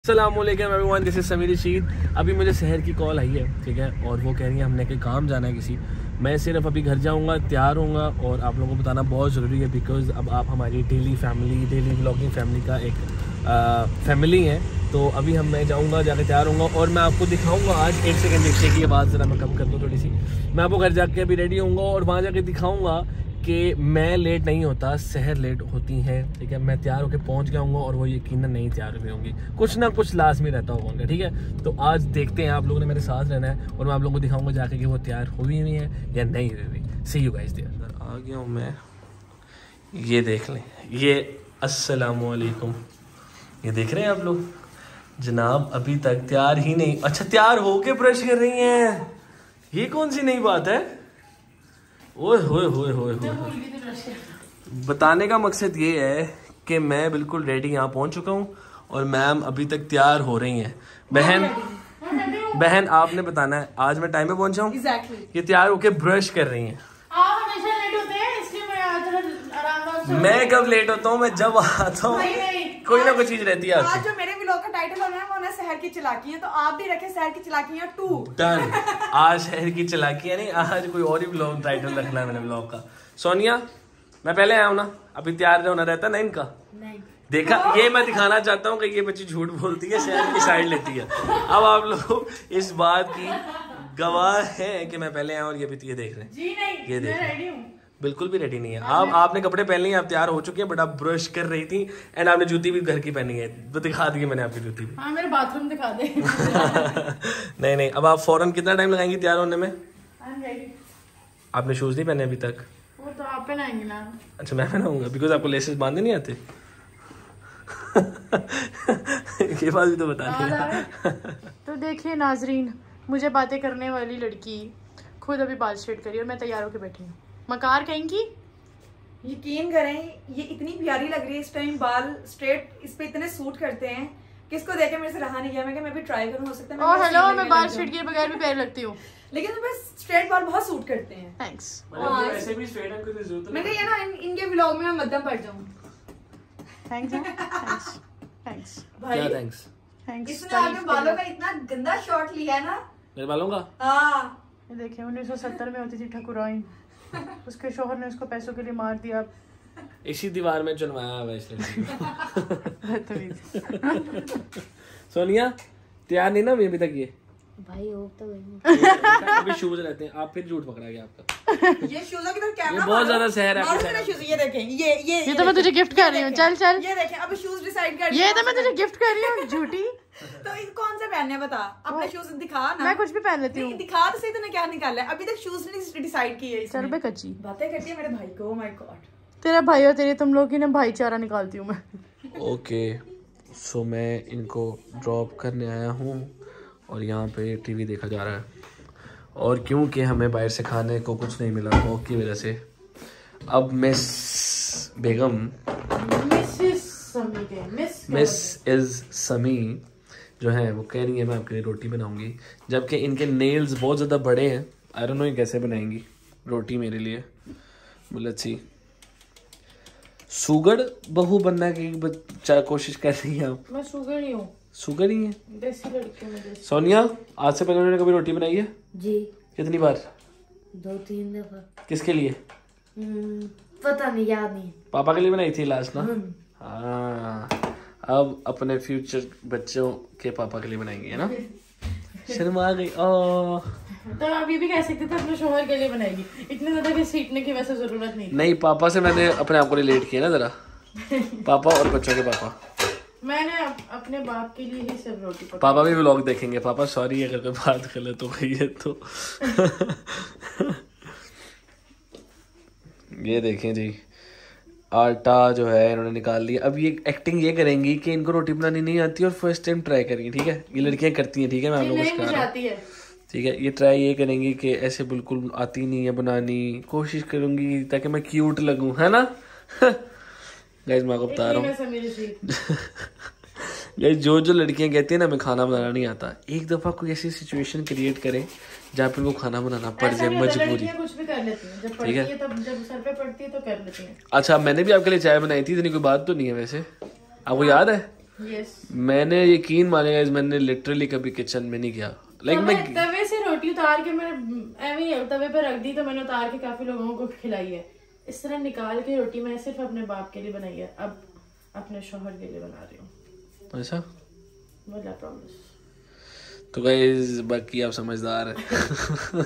अस्सलामुअलैकुम everyone, this is Sameer Rashid. अभी मुझे शहर की कॉल आई है, ठीक है, और वो कह रही है हमने कहीं काम जाना है किसी। मैं सिर्फ अभी घर जाऊंगा, तैयार होऊंगा और आप लोगों को बताना बहुत ज़रूरी है बिकॉज़ अब आप हमारी डेली व्लॉगिंग फैमिली का एक फैमिली है। तो अभी मैं जाऊंगा, जाके तैयार होऊंगा और मैं आपको दिखाऊंगा। आज एक सेकंड देखिए कि ये बात ज़रा मैं कम कर दूँ थोड़ी सी। मैं आपको घर जाके अभी रेडी होऊंगा और वहाँ जाके दिखाऊँगा कि मैं लेट नहीं होता, शहर लेट होती हैं, ठीक है। मैं तैयार होकर पहुंच गया हूँ और वो यकीनन नहीं तैयार हुई होंगी, कुछ ना कुछ लाजमी रहता होगा उनका, ठीक है। तो आज देखते हैं, आप लोगों ने मेरे साथ रहना है और मैं आप लोगों को दिखाऊंगा जाके कि वो तैयार हुई हुई है या नहीं हुई। See you guys there. आ गया हूँ मैं, ये देख लें, ये अस्सलामुअलैकुम, ये देख रहे हैं आप लोग। जनाब अभी तक तैयार ही नहीं, अच्छा तैयार होके ब्रश कर रही हैं, ये कौन सी नई बात है। ओए होए होए होए होए। बताने का मकसद ये है कि मैं बिल्कुल रेडी यहाँ पहुँच चुका हूँ और मैम अभी तक तैयार हो रही हैं। बहन आपने बताना है आज मैं टाइम पे पहुँचा हूँ। ये तैयार होके ब्रश कर रही हैं। हमेशा लेट होते हैं, इसलिए मैं आज आराम से। मैं कब लेट होता हूँ, मैं जब आता हूँ कोई ना कोई चीज रहती है। आज जो मेरे व्लॉग का टाइटल होना है वो है शहर की चालाकी है, तो आप भी रखे शहर की चालाकियां 2। डन। आज शहर की चालाकियां नहीं, आज कोई और ही व्लॉग टाइटल रखना है मैंने व्लॉग का। सोनिया मैं पहले आया हूँ ना, अभी तैयार होना रहता ना इनका। नहीं देखा, ये मैं दिखाना चाहता हूँ कि ये बच्ची झूठ बोलती है, शहर की साइड लेती है। अब आप लोग इस बात की गवाह हैं कि मैं पहले आया और ये भी ये देख रहे हैं। जी नहीं, ये देख मैं रेडी हूँ। बिल्कुल भी रेडी नहीं है आप। आपने कपड़े पहन लिए, आप तैयार हो चुके हैं, बट आप ब्रश कर रही थी एंड आपने जूती भी घर की पहनी है, तो दिखा दी मैंने आपकी जूती भी। हाँ, मेरे बाथरूम दिखा दे। नहीं, अब आप फौरन कितना टाइम लगाएंगी तैयार होने में? ready. आपने शूज नहीं पहने अभी तक? वो तो आप पहनाएंगे ना। अच्छा मैं पहनाऊंगा बिकॉज आपको लेसेस बांधने नहीं आते। ये बात भी तो बतानी। तो देखिए नाजरीन, मुझे बातें करने वाली लड़की खुद अभी बाल स्ट्रेट करी और मैं तैयार होकर बैठी हूँ। मकार कहेंगी, यकीन करें ये इतनी प्यारी लग रही है इस टाइम, बाल स्ट्रेट इस पे इतने सूट करते हैं कि इसको देख के मेरे से रहा नहीं गया। मैं भी ट्राई करूं, हो सकता है। ओह हेलो, मैं बाल स्ट्रेट किए बगैर भी प्यारी लगती हूँ, लेकिन तो बस स्ट्रेट बाल बहुत सूट करते हैं। थैंक्स। ऐसे भी स्ट्रेट है, कोई जरूरत नहीं। मैं कही ना इनके व्लॉग में मैं मध्यम पड़ जाऊं। थैंक्स क्या थैंक्स? इसने आगे बालों का इतना गंदा शॉट लिया है ना मेरे बालों का। हाँ देखिए 1970 में होती थी ठकुराइन, उसके शोहर ने उसको पैसों के लिए मार दिया। इसी दीवार में चुनवाया हुआ इसलिए। सोनिया तैयार नहीं ना अभी तक ये भाई हो तो गई। अभी शूज रहते हैं, आप फिर झूठ पकड़ा गया आपका। ये शूजों की तरफ कैमरा, ये बहुत ज्यादा शहर है आपके शूज। ये देखें, ये तो मैं तुझे गिफ्ट कर रही हूँ। चल ये देखें, अब शूज डिसाइड कर। ये तो मैं तुझे गिफ्ट कर रही हूँ झूठी। तो इन कौन से पहनने बता, अपने शूज दिखा ना। मैं कुछ भी पहन लेती हूँ। दिखा तो सही, तूने क्या निकाला है? अभी तक शूज नहीं डिसाइड किए इसने। चल बे कच्ची बातें करती है मेरे भाई को। माय गॉड, तेरा भाई और तेरे तुम लोग की ना भाईचारा निकालती हूँ मैं। ओके सो मैं इनको ड्रॉप करने आया हूँ और यहाँ पे टीवी देखा जा रहा है, और क्योंकि हमें बाहर से खाने को कुछ नहीं मिला स्मोक की वजह से, अब मिस बेगम, मिस इज समी जो है वो कह रही है मैं आपके लिए रोटी बनाऊंगी, जबकि इनके नेल्स बहुत ज़्यादा बड़े हैं। आई डोंट नो ये कैसे बनाएंगी रोटी मेरे लिए। बोले अच्छी सुगड़ बहू बनना की बच्चा कोशिश कर रही है आप। मैं शुगर ही हूँ, शुगर ही है। देसी लड़की हूँ मैं। सोनिया आज से पहले उन्होंने कभी रोटी बनाई है? जी कितनी बार? 2-3 दफा। किसके लिए? पता नहीं, याद नहीं। पापा के लिए बनाई थी लास्ट ना। हाँ अब अपने फ्यूचर बच्चों के पापा के लिए बनाएंगे, है ना। शर्मा गई। तो आप ये भी कह सकते थे अपने शोहर के लिए बनाएगी, इतने ज्यादा भी सीखने की वैसे जरूरत नहीं। नहीं पापा से मैंने अपने आप को रिलेट किया ना जरा। पापा और बच्चों के पापा। मैंने अपने बाप के लिए ही सिर्फ रोटी पकाई। पापा भी व्लॉग देखेंगे। पापा सॉरी अगर कोई बात गलत हो गई है तो। ये देखें जी, आटा जो है इन्होंने निकाल लिया। अब ये एक्टिंग ये करेंगी कि इनको रोटी बनानी नहीं आती और फर्स्ट टाइम ट्राई करेंगी, ठीक है। ये लड़कियां करती हैं, ठीक है, मैं आप लोगों को सिखा रहा हूं, ठीक है। ये ट्राई ये करेंगी कि ऐसे बिल्कुल आती नहीं है बनानी, कोशिश करूंगी ताकि मैं क्यूट लगूं, है ना। गाइस मैं आपको बता रहा हूँ गाइस, जो लड़कियां कहती है ना मैं खाना बनाना नहीं आता, एक दफा कोई ऐसी सिचुएशन क्रिएट करें जहाँ पे उनको खाना बनाना पड़ जाए, मजबूरी। कुछ भी कर लेती हैं, जब पढ़ती है तब, जब सर पे पड़ती है तो कर लेती हैं। अच्छा मैंने भी आपके लिए चाय बनाई थी, इतनी कोई बात तो नहीं है वैसे, आपको याद है? यस मैंने यकीन मानेगा मैंने लिटरली कभी किचन में नहीं गया। लाइक मैं तवे से रोटी उतार के मैंने एवं तवे पे रख दी तो मैंने उतार के काफी लोगों को खिलाई है। इस तरह निकाल के रोटी मैंने सिर्फ अपने बाप के लिए बनाई है, अब अपने शौहर के लिए बना रही हूँ। अच्छा वाला प्रॉमिस। तो गाइस बाकी आप समझदार हैं।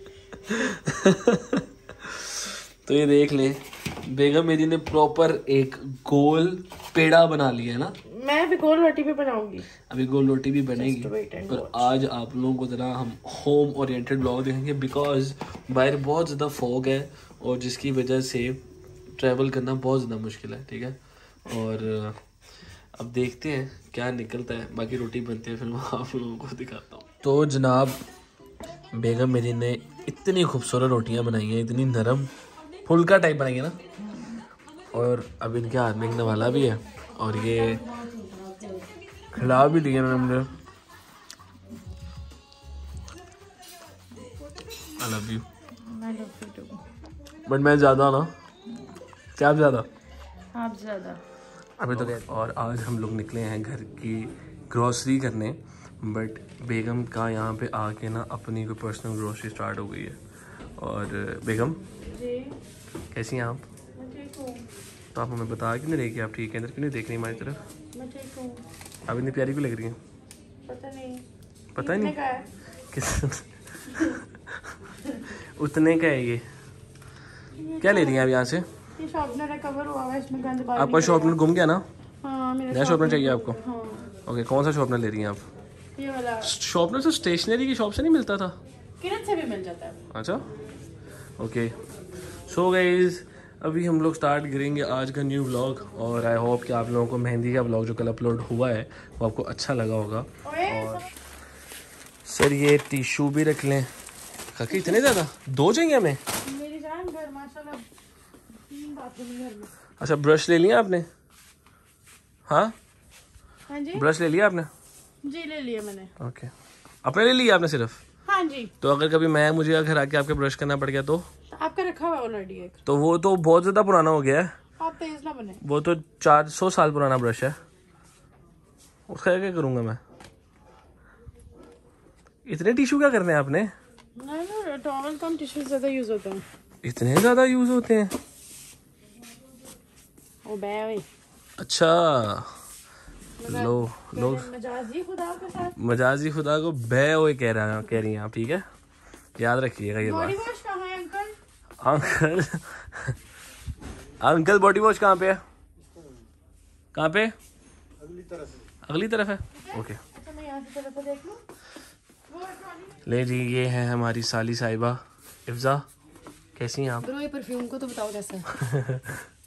तो ये देख लें, बेगम मेरी ने प्रॉपर एक गोल पेड़ा बना लिया है ना। मैं भी गोल रोटी भी बनाऊंगी, अभी गोल रोटी भी बनेगी। Just wait and पर watch. आज आप लोगों को जरा हम होम ओरिएंटेड ब्लॉग देखेंगे बिकॉज बाहर बहुत ज़्यादा फॉग है और जिसकी वजह से ट्रैवल करना बहुत ज़्यादा मुश्किल है। ठीक है, और अब देखते हैं क्या निकलता है। बाकी रोटी बनती है फिर मैं आप लोगों को दिखाता हूँ। तो जनाब बेगम मेरी ने इतनी खूबसूरत रोटियाँ बनाई हैं, इतनी नरम फुल्का टाइप बनाई है ना, और अब इनके हाथ में एक नवाला भी है और ये खिला भी दिए मैंने मुझे। I love you. बट मैं ज़्यादा ना, क्या आप ज़्यादा? आप ज़्यादा। अभी तो और आज हम लोग निकले हैं घर की ग्रॉसरी करने, बट बेगम का यहाँ पे आके ना अपनी कोई पर्सनल ग्रॉसरी स्टार्ट हो गई है। और बेगम जी कैसी हैं आप? मैं ठीक हूँ। तो आप हमें बता क्यों नहीं रही कि आप ठीक हैं? इधर क्यों नहीं देख रही हमारी तरफ? मैं ठीक हूँ। आप इतनी प्यारी क्यों लग रही हैं? पता नहीं, पता ही नहीं का है। किस उतने का है ये। क्या ले रही हैं आप यहाँ से? ये शॉर्पनर है, कवर हुआ है इसमें, गंद बाहर आपका शॉर्पनर गुम गया ना? हाँ मेरा नया शॉर्पनर चाहिए आपको? हाँ ओके, कौन सा शॉर्पनर ले रही हैं आप? ये वाला शॉर्पनर तो स्टेशनरी की शॉप से नहीं मिलता था? किरण से भी मिल जाता है। अच्छा ओके। सो गाइस अभी हम लोग स्टार्ट करेंगे आज का न्यू व्लॉग, और आई होप कि आप लोगों को मेहंदी का व्लॉग जो कल अपलोड हुआ है वो आपको अच्छा लगा होगा। और सर ये टिश्यू भी रख लें। काकी इतने ज़्यादा? 2 चाहिए हमें? मेरी जान घर माशाल्लाह 3 बाथरूम घर में। अच्छा ब्रश ले लिया आपने? हाँ हाँ जी ब्रश ले लिया आपने? जी ले लिया मैंने। ओके अपने ले लिया आपने सिर्फ? हाँ जी। तो अगर कभी मुझे घर आके आपके ब्रश करना पड़ गया तो आपका रखा हुआ ऑलरेडी एक। तो वो तो बहुत ज़्यादा पुराना हो गया है। आप तेज ना बने। वो तो 400 साल पुराना ब्रश है, उसका क्या करूँगा मैं? इतने टिश्यू क्या करने हैं आपने? नहीं टॉवल कम टिश्यू ज़्यादा यूज़ होते हैं। इतने ज़्यादा यूज़ होते हैं? ओ बे अच्छा लो मजाजी खुदा के साथ। मजाजी खुदा को बे ओए कह रही हैं आप, ठीक है? याद रखिएगा ये बॉडी बात। वॉश कहाँ है uncle? Uncle uncle body wash कहाँ पे है? कहाँ पे? अगली तरफ है। ओके अच्छा मैं यहाँ से तरफ देख लूँ। ले जी, ये है हमारी साली साहिबा इफ्जा। कैसी हैं आप? ब्रो ये परफ्यूम को तो बताओ कैसा है।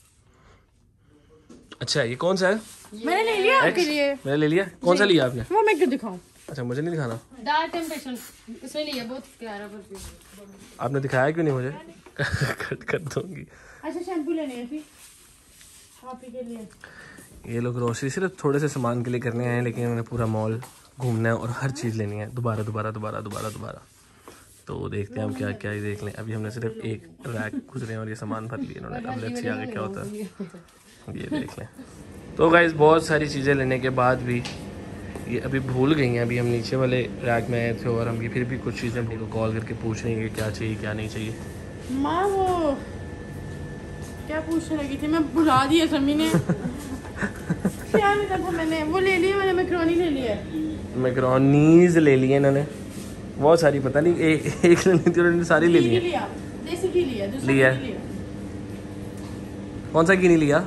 अच्छा ये कौन सा है? मैंने ले लिया आपके लिए। मैंने ले लिया। कौन सा लिया आपने? वो मैं क्यों दिखाऊं? अच्छा मुझे नहीं दिखाना। डार्क टेम्पटेशन इसमें लिया, बहुत प्यारा परफ्यूम। आपने दिखाया क्यों नहीं मुझे? कट कर दूंगी। अच्छा शैम्पू लेने हैं फिर आप ही के लिए। ये लोग ग्रोसरी सिर्फ थोड़े से सामान के लिए करने आए हैं, लेकिन उन्होंने पूरा मॉल घूमना है और हर चीज़ लेनी है दोबारा दोबारा दोबारा दोबारा दोबारा। तो देखते हैं हम क्या क्या ही देख लें। अभी हमने सिर्फ एक रैक गुजरे और ये सामान भर लिए इन्होंने। अब लेट्स सी आगे क्या होता है, ये देख लें। तो गाइस बहुत सारी चीज़ें लेने के बाद भी ये अभी भूल गई हैं। अभी हम नीचे वाले रैक में आए थे और हम ये फिर भी कुछ चीज़ें को कॉल करके पूछ रही हैं कि क्या चाहिए क्या नहीं चाहिए। माँ वो क्या पूछने लगी थी, मैं भुला दिया समी ने। क्या लिया था मैंने? वो ले लिया मैंने, मैक्रोनी ले लिया। मैक्रोनीज ले लिए इन्होंने बहुत सारी, पता नहीं एक लेनी थी उन्होंने सारी ले ली है। देसी घी लिया, दूसरा लिया। घी लिया। कौन सा घी नहीं लिया?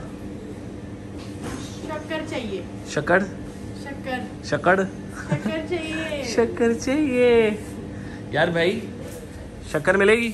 शक्कर चाहिए। शक्कर शक्कर शक्कर शक्कर चाहिए। शक्कर चाहिए यार भाई, शक्कर मिलेगी?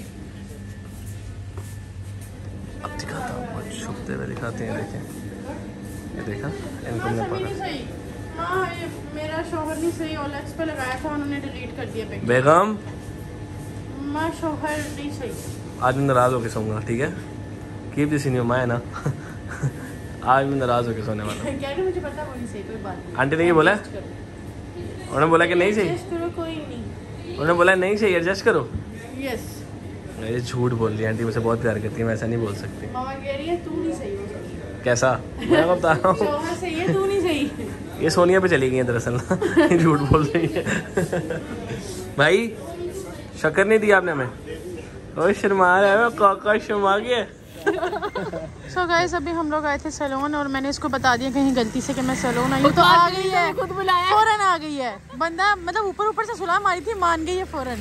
अब दिखाता हूँ, बहुत छुपते हुए दिखाते हैं। देखें ये देखा, इनको माँ नहीं सभी नहीं पता। सही। माँ ये मेरा शौहर नहीं सही, ओलेक्स पे लगाया था उन्होंने डिलीट कर दिया पैकेट। बेगम माँ शौहर नहीं सही। आज मैं नाराज होकर सोऊंगा, ठीक है? Keep this in your mind ना। आज मैं नाराज होकर सोने वाला हूँ। क्या कि मुझे पता वो नहीं सही, कोई बात नहीं। आंटी ने ये बोला? Adjust करो। उन्होंने बोला कि नहीं सही? Adjust करो, कोई नहीं। उन्होंने बोला नहीं सही, एडजस्ट करो। यस ये झूठ बोल रही है आंटी, मुझे बहुत प्यार करती है, मैं ऐसा नहीं बोल सकती। मामा कह रही है तू नहीं सही हो सकती। कैसा? मैं बता रहा हूँ। शौहर सही है, तू नहीं सही। ये सोनिया पे चली गई है दरअसल ना झूठ बोल रही है भाई शक्कर नहीं दी आपने हमें। ओए शर्मा रहा है काका, शर्मा गया। सो गाइस अभी हम लोग आए थे सैलून और मैंने इसको बता दिया कहीं गलती से कि मैं सैलून आई हूँ तो आ गई है, खुद बुलाया, फौरन आ गई है। बंदा मतलब ऊपर से सुलह मारी थी, मान गई है फौरन।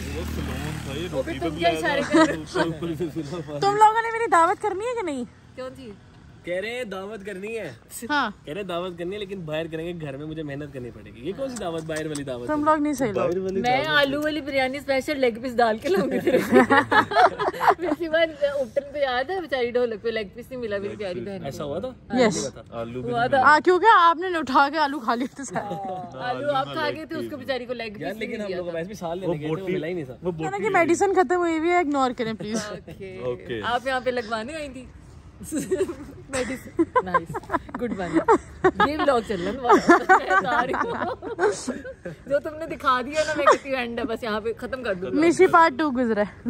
तुम लोगों ने मेरी दावत करनी है कि नहीं? क्यों जी? कह रहे हैं दावत करनी है। हाँ कह रहे दावत करनी है लेकिन बाहर करेंगे, घर में मुझे मेहनत करनी पड़ेगी। ये कौन सी दावत, बाहर वाली दावत? तुम लोग नहीं सही लोग। मैं आलू वाली बिरयानी स्पेशल लेग पीस डाल के लाऊंगी फिर। पिछली बार उपटन पे याद है बेचारी ढोलक पे लेग पीस नहीं मिला मेरी प्यारी बहन। ऐसा हुआ था? यस आलू हुआ था क्योंकि आपने उठा के आलू खा लिए थे सारे। आलू आप खा गए थे, उसको बेचारी को लेग पीस। लेकिन हम लोग वैसे भी साल लेने गए थे, वो मिला ही नहीं था। मैंने कि मेडिसिन खत्म हुई हुई है, इग्नोर करें प्लीज। ओके आप यहाँ पे लगवाने आई थी मेडिसिन। Nice, good one. ये व्लॉग चल रहा है जो तुमने दिखा दिया ना, मैं कहती हूँ एंड है, बस यहाँ पे खत्म कर दूँ। मिशी पार्ट 2 गुजरा है।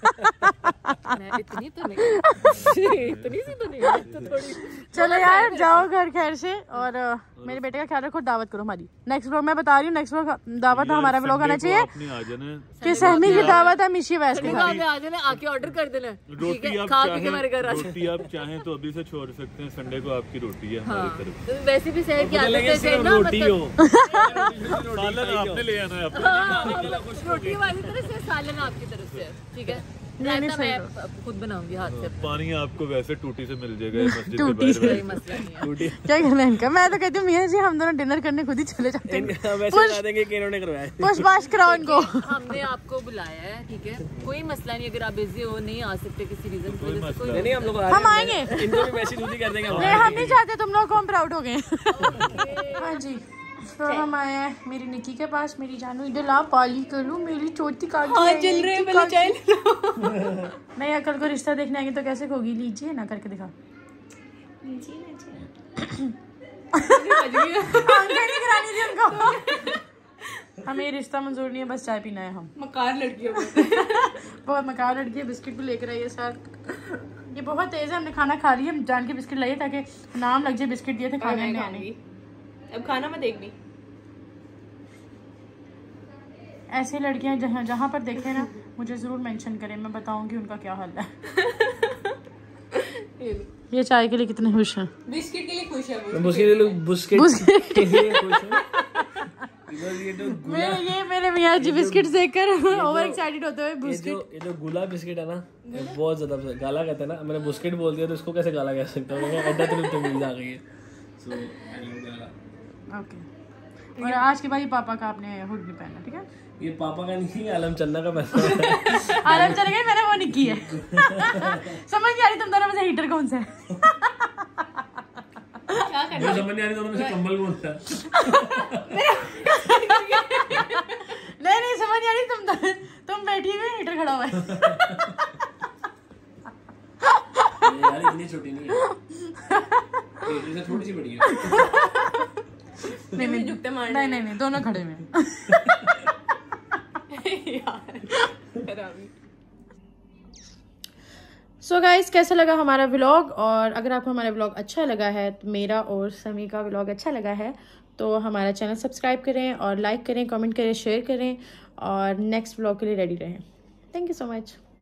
इतनी तो नहीं, इतनी सी तो नहीं, तो थोड़ी। चलो यार जाओ घर खैर से, और मेरे बेटे का ख्याल रखो, दावत करो हमारी। नेक्स्ट व्लॉग मैं बता रही हूँ, नेक्स्ट व्लॉग दावत हमारा व्लॉग आना चाहिए कि सहमी की दावत है मिशी वैसे आ जाना, आके ऑर्डर कर देना, ठीक है, खा पी के हमारे घर आ जाना। रोटी आप चाहें तो अभी से छोड़ सकते हैं, संडे को आपकी रोटी है हमारी तरफ। तो वैसे भी शहर की आदत है शहर ना, रोटी हो सालन आपने ले आना है अपना। रोटी हमारी तरफ से, सालन आपकी तरफ से, ठीक है। रायता मैं खुद बनाऊंगी हाथ से। पानी आपको वैसे टूटी से मिल जाएगा मस्जिद के टूटी बाहर। कोई मसला नहीं है। क्या करना है इनका? मैं तो कहती हूँ मियां जी हम दोनों डिनर करने खुद ही चले जाते हैं। वैसे बता देंगे कि इन्होंने करवाया। पुश पाश कराओ इनको। हमने आपको बुलाया है, ठीक है, कोई मसला नहीं। अगर आप बिजी हो, नहीं आ सकते किसी रीजन की वजह से, कोई नहीं हम लोग हम आएंगे, इनको भी मैसेज कर देंगे। नहीं हम नहीं चाहते तुम लोग को हम प्राउड हो गए। हाँ जी, तो हम आए हैं मेरी निक्की के पास। मेरी जानू इधर ला, पाली कर लूं, मेरी चोटी काट चल रहे नहीं कल को रिश्ता देखने आएंगे तो कैसे होगी? लीजिए ना करके दिखा। करानी थी उनको। हमें ये रिश्ता मंजूर नहीं है, बस चाय पीना है। हम मकार लड़कियों बहुत मकार लड़की है। बिस्किट भी लेकर आई है साथ। ये बहुत तेज है, हमने खाना खा लिया, जान के बिस्किट लाइए ताकि नाम लग जाए बिस्किट दिए थे खाने में। अब खाना मैं देखनी। ऐसी लड़कियां जहाँ पर देखें ना मुझे जरूर मेंशन करें, मैं बताऊंगी उनका क्या हाल है। ये चाय के लिए कितने खुश हैं। बिस्किट के लिए खुश है। बिस्किट के लिए खुश हैं। ये मेरे मियाँ जी बिस्किट देखकर ओवर एक्साइटेड होते हुए बिस्किट। ये जो गुला बिस्किट है ना, बहुत ज्यादा गाला कहते हैं ना। मैंने बिस्किट बोल दिया तो इसको कैसे गाला कह सकता हूँ? अड्डा तो मिल जा गई है। ओके, और आज के बाद ये पापा का आपने हुड नहीं पहना, ठीक है? ये पापा का नहीं है, आलम चन्ना का पहना है। आलम चल गई, मैंने वो निकी है। समझ नहीं आ रही तुम दोनों में से हीटर कौन सा है? मुझे समझ नहीं आ रही दोनों में से कंबल कौन सा है। नहीं समझ नहीं आ रही, तुम बैठी हुई, हीटर खड़ा हुआ है। यार इतनी छोटी नहीं है, थोड़ी सी बड़ी है। नहीं दोनों खड़े में। सो गाइस कैसा लगा हमारा व्लॉग? और अगर आपको हमारा व्लॉग अच्छा लगा है, तो मेरा और समी का व्लॉग अच्छा लगा है तो हमारा चैनल सब्सक्राइब करें और लाइक करें, कमेंट करें, शेयर करें और नेक्स्ट व्लॉग के लिए रेडी रहें। Thank you so much.